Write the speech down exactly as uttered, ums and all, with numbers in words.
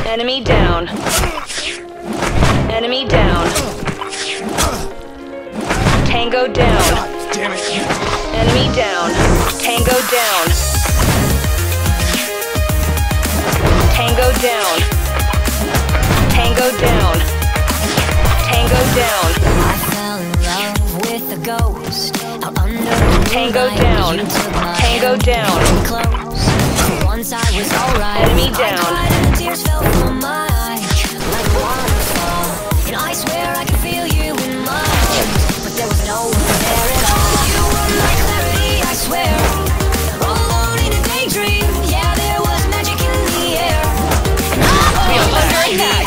Enemy down. Enemy down. Tango down. Damn it. Enemy down. Tango down. Tango down. Tango down. Tango down. I fell in love with a ghost out under the Tango moonlight. down. You took my Tango hand down. really close. Once I was alright. Enemy I down. cried and the tears fell from my eyes like a waterfall. And I swear I could feel you in my arms, but there was no one there at all. You were my clarity, I swear. All alone in a daydream. Yeah, there was magic in the air. And I was like that.